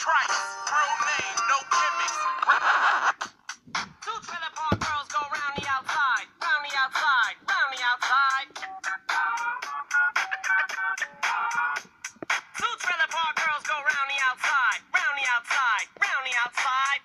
Trice, real name, no gimmicks. Two trailer park girls go round the outside, round the outside, round the outside. Two trailer park girls go round the outside, round the outside, round the outside.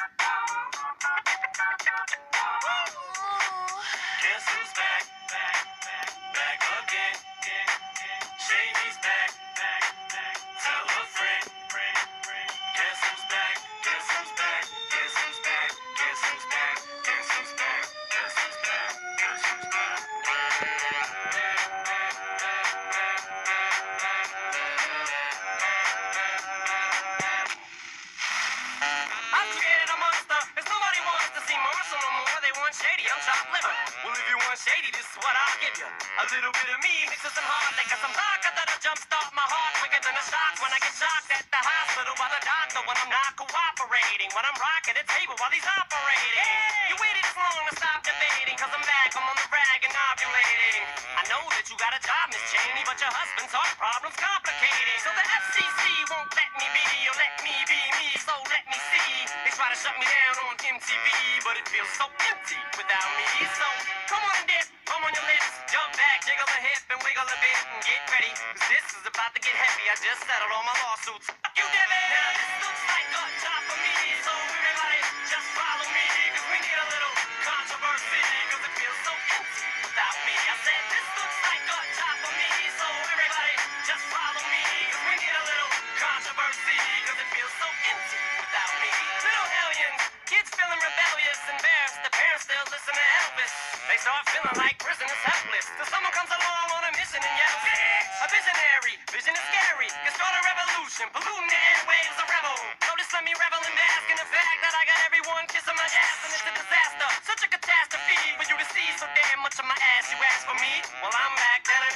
Guess who's back, back again. Shady's back, tell a friend. Guess who's back, guess who's back, guess who's back, guess who's back, guess who's back, guess who's back, guess who's back. I've created a monster, cause nobody wants to see Marshall no more. They want Shady, I'm chopped liver. Well, if you want Shady, this is what I'll give you. A little bit of me mixed with some hard liquor, some vodka that'll jumpstart my heart quicker than a shock when I get shocked at the hospital by the doctor when I'm not cooperating. When I'm rocking the table while he's operating. You waited this long to stop debating, cause I'm back, I'm on the rag and ovulating. I know that you got a job, Miss Cheney, but your husband's heart problem's complicated. So the FCC won't let me be, or let me be me, so let me see. They try to shut me down on MTV, but it feels so empty without me. So come on and dip, come on your lips, jump back, jiggle a hip and wiggle a bit and get ready, cause this is about to get heavy. I just settled all my lawsuits. Fuck you, Debbie! Now this looks like a job for me, so everybody just follow me, cause we need a little controversy, cause it feels so empty without me. I said this looks like a job for me, so everybody just follow me, cause we need a little controversy, cause it feels so empty without me. Little hellions, kids feeling rebellious, embarrassed, the parents still listen to Elvis. They start feeling like prisoners helpless, till someone comes along on a mission and yells, a visionary, vision is scary, can start a revolution, polluting the airwaves, a rebel. So just let me revel and bask in the fact that I got everyone kissing my ass and it's a disaster, such a catastrophe for you to see so damn much of my ass. You ask for me? Well, I'm back.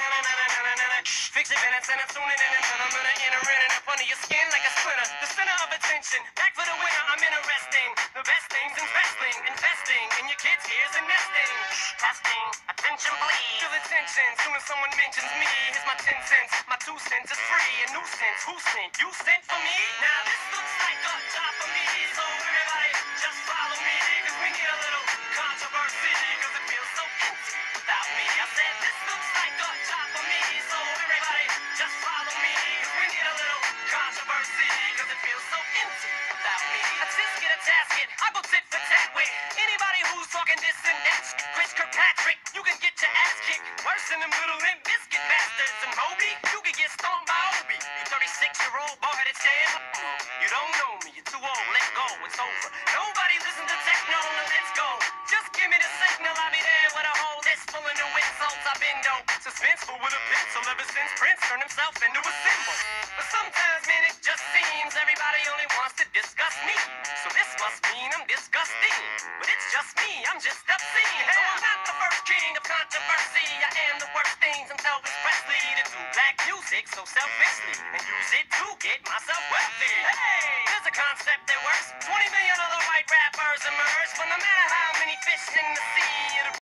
Fix your minutes and I'm tuning in and I'm gonna enter in and up under your skin like a splinter. The center of attention, back for the winner. I'm interesting. The best things investing in your kids' ears and nesting. Testing, attention please. Feel attention soon as someone mentions me. Here's my 10 cents, my 2 cents is free. A nuisance, who sent? You sent for me? Now this looks like a job for me, so everybody just follow me, cause we need a little controversy, cause it feels so empty without me. I said this looks like a job for me, so everybody just follow me, cause we need a little controversy, cause it feels so empty without me. I just get a tasket, I go tit for tat with anybody who's talking this and that. Chris Kirkpatrick, you can get your ass kicked worse than them little Limp Bizkit bastards. And Moby, you can get stoned by Obi. You 36-year-old boy that said, you don't know me, you're too old, let go, it's over. Nobody listen to techno, now let's go. Just give me the signal, I'll be there with a whole list full of new insults. I've been dope, suspenseful with a pencil ever since Prince turned himself into a symbol. But sometimes, man, it just seems everybody only wants to discuss me. So this must mean I'm disgusting. But it's just me, I'm just obscene. So I'm not the first king of controversy. I am the worst things I'm Elvis Presley to do black music so selfishly and use it to get myself wealthy. Hey, there's a concept that works. 20 million other white rappers emerge, but no matter how many fish in the sea, it'll